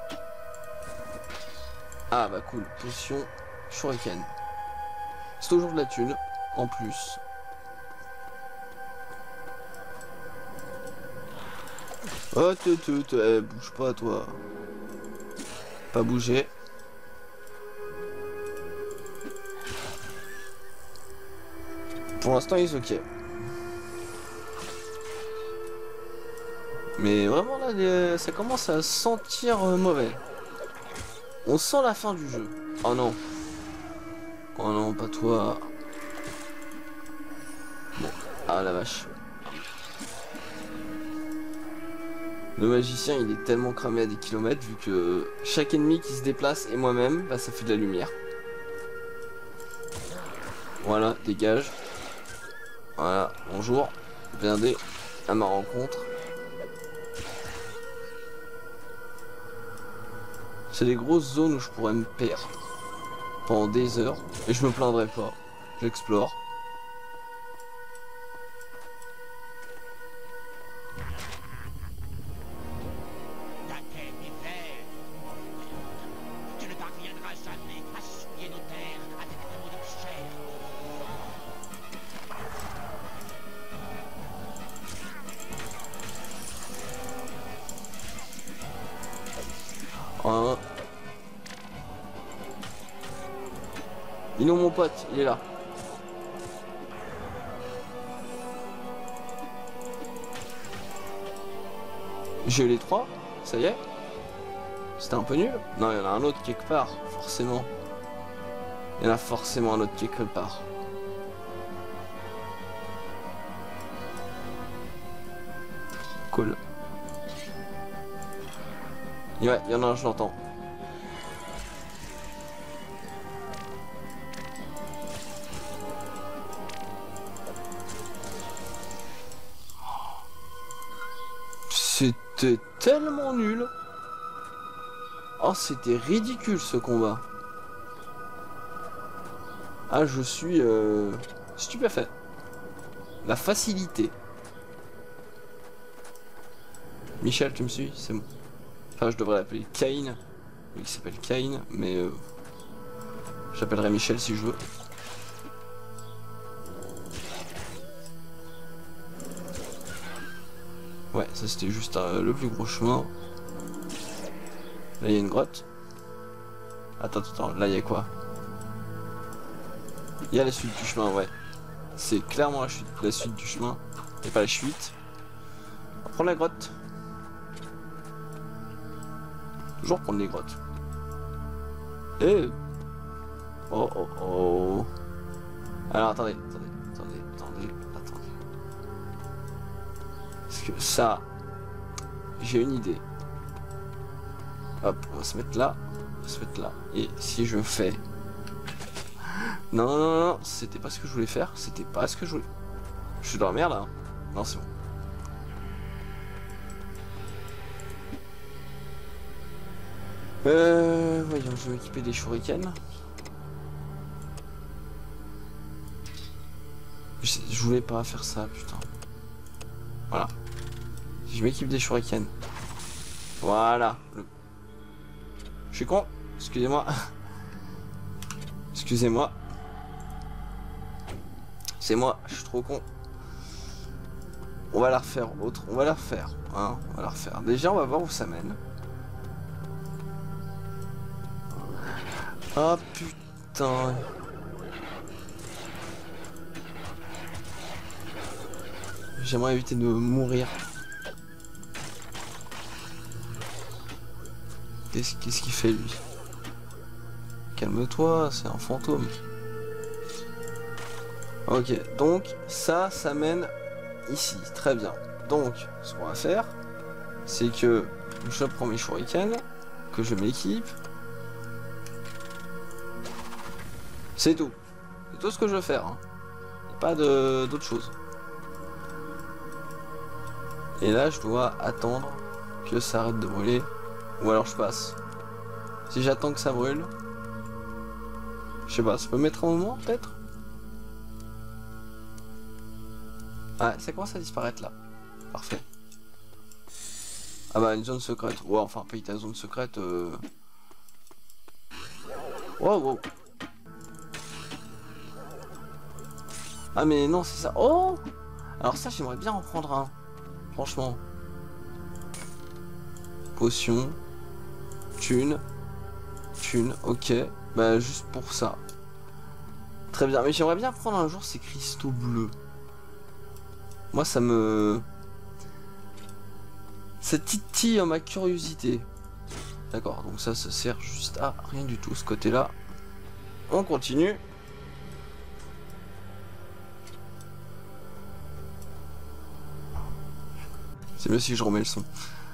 Ah bah cool. Potion shuriken. C'est toujours de la thune. En plus. Oh, bouge pas, toi. Pas bouger. Pour l'instant, il est ok. Mais vraiment, là, ça commence à sentir mauvais. On sent la fin du jeu. Oh non. Oh non, pas toi. Bon. Ah la vache. Le magicien, il est tellement cramé à des kilomètres, vu que chaque ennemi qui se déplace et moi-même, bah, ça fait de la lumière. Voilà, dégage. Voilà, bonjour. Viendez à ma rencontre. C'est des grosses zones où je pourrais me perdre pendant des heures. Et je me plaindrai pas. J'explore. Tu ne parviendras jamais à souiller nos terres avec trop de chair. Un. Il est où mon pote? Il est là. J'ai eu les trois, ça y est. C'était un peu nul. Non, il y en a un autre quelque part, forcément. Il y en a forcément un autre quelque part. Cool. Ouais, il y en a un, je l'entends. C'était tellement nul. Oh, c'était ridicule ce combat. Ah, je suis stupéfait. La facilité. Michel, tu me suis? C'est bon. Enfin, je devrais l'appeler Cain. Lui qui s'appelle Cain, mais j'appellerai Michel si je veux. Ouais, ça c'était juste le plus gros chemin. Là il y a une grotte. Attends, là il y a quoi? Il y a la suite du chemin, ouais. C'est clairement la suite du chemin. Et pas la suite. On va prendre la grotte. Toujours prendre les grottes. Eh. Oh. Alors attendez. Parce que ça, j'ai une idée. Hop, on va se mettre là. Et si je fais... Non, c'était pas ce que je voulais faire. C'était pas ce que je voulais... Je suis dans la merde là. Non, c'est bon. Voyons, je vais m'équiper des shurikens. Je voulais pas faire ça, putain. Voilà. Je m'équipe des shurikens. Voilà. Je suis con. Excusez-moi. Excusez-moi. C'est moi, je suis trop con. On va la refaire autre. On va la refaire. Hein, on va la refaire. Déjà, on va voir où ça mène. Ah putain. J'aimerais éviter de mourir. Qu'est-ce qu'il fait lui? Calme-toi, c'est un fantôme. Ok, donc ça mène ici, très bien. Donc, ce qu'on va faire, c'est que je prends mes shurikens, que je m'équipe. C'est tout. C'est tout ce que je veux faire. Hein. Pas d'autre chose. Et là, je dois attendre que ça arrête de brûler. Ou alors je passe. Si j'attends que ça brûle... Je sais pas, ça peut mettre un moment peut-être? Ah, ça commence à disparaître là. Parfait. Ah bah une zone secrète. Ouais, enfin paye ta zone secrète. Wow, wow. Ah mais non, c'est ça. Oh! Alors ça, j'aimerais bien en prendre un. Franchement. Potion. Thune. Thune, ok. Bah juste pour ça. Très bien, mais j'aimerais bien prendre un jour ces cristaux bleus. Moi ça me... Ça titille ma curiosité. D'accord, donc ça sert juste à rien du tout ce côté-là. On continue. C'est mieux si je remets le son.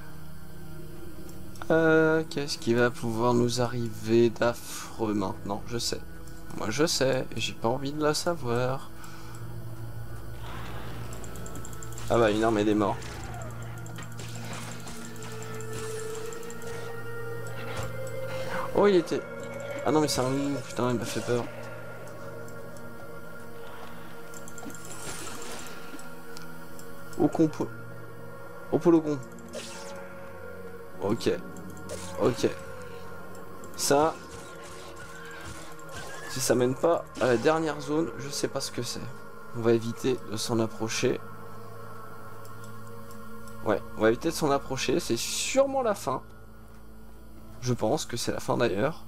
Qu'est-ce qui va pouvoir nous arriver d'affreux maintenant? Je sais. Moi je sais, et j'ai pas envie de la savoir. Ah bah une armée des morts. Oh il était... Ah non mais c'est un loup, putain il m'a fait peur. Au compo... Au pologon. Ok. Ok. Ça... Si ça mène pas à la dernière zone, je sais pas ce que c'est. On va éviter de s'en approcher. Ouais, on va éviter de s'en approcher. C'est sûrement la fin. Je pense que c'est la fin d'ailleurs.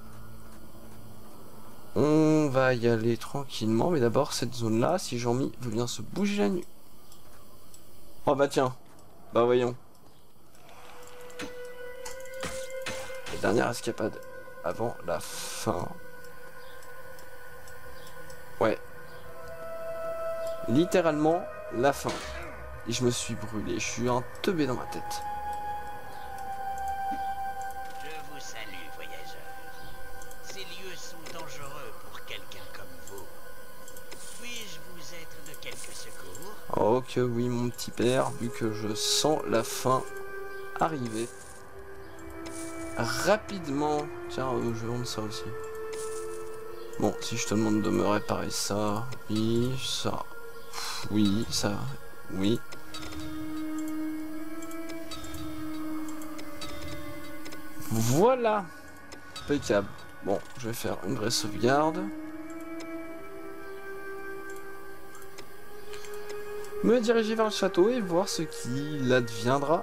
On va y aller tranquillement. Mais d'abord, cette zone-là, si Jean-Mi veut bien se bouger la nuit. Oh bah tiens. Bah voyons. Dernière escapade avant la fin. Ouais. Littéralement la fin. Et je me suis brûlé. Je suis un teubé dans ma tête. Je vous salue, voyageurs. Ces lieux sont dangereux pour quelqu'un comme vous. Puis-je vous être de quelque secours? Oh que oui mon petit père, vu que je sens la fin arriver. Rapidement. Tiens, je vends ça aussi. Bon, si je te demande de me réparer ça, oui, ça, oui, ça, oui. Voilà. Impeccable. Bon, je vais faire une vraie sauvegarde. Me diriger vers le château et voir ce qu'il adviendra.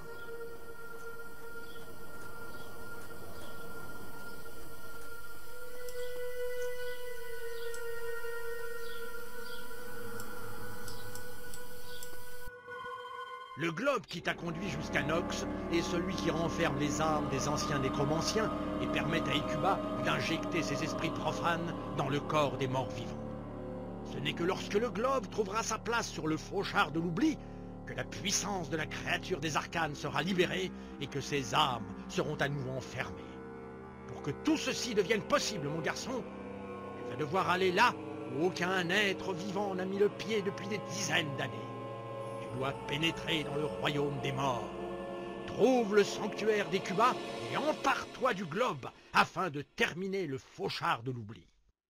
Le globe qui t'a conduit jusqu'à Nox est celui qui renferme les armes des anciens nécromanciens et permet à Hecuba d'injecter ses esprits profanes dans le corps des morts vivants. Ce n'est que lorsque le globe trouvera sa place sur le fauchard de l'oubli que la puissance de la créature des arcanes sera libérée et que ses âmes seront à nouveau enfermées. Pour que tout ceci devienne possible, mon garçon, tu vas devoir aller là où aucun être vivant n'a mis le pied depuis des dizaines d'années. Tu dois pénétrer dans le royaume des morts. Trouve le sanctuaire d'Hecuba et empare-toi du globe afin de terminer le fauchard de l'oubli.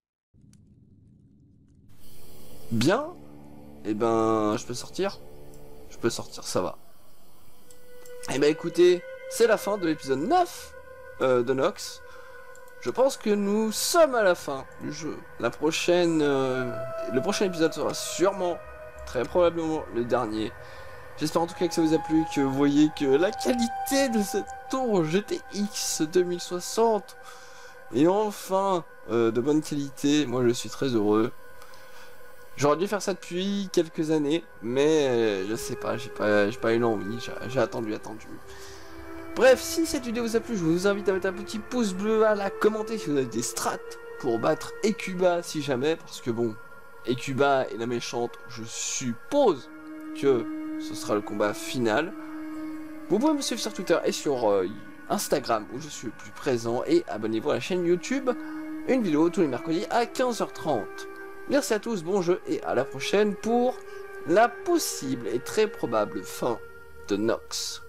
Bien. Eh ben, je peux sortir? Je peux sortir, ça va. Eh ben écoutez, c'est la fin de l'épisode 9 de Nox. Je pense que nous sommes à la fin du jeu. La prochaine, le prochain épisode sera sûrement très probablement le dernier. J'espère en tout cas que ça vous a plu, que vous voyez que la qualité de cette tour GTX 2060 est enfin de bonne qualité. Moi je suis très heureux. J'aurais dû faire ça depuis quelques années, mais je sais pas, j'ai pas eu l'envie, j'ai attendu. Bref, si cette vidéo vous a plu, je vous invite à mettre un petit pouce bleu, à la commenter si vous avez des strats pour battre Hecuba si jamais, parce que bon, Hecuba est la méchante, je suppose que ce sera le combat final. Vous pouvez me suivre sur Twitter et sur Instagram où je suis le plus présent, et abonnez-vous à la chaîne YouTube, une vidéo tous les mercredis à 15h30. Merci à tous, bon jeu et à la prochaine pour la possible et très probable fin de Nox.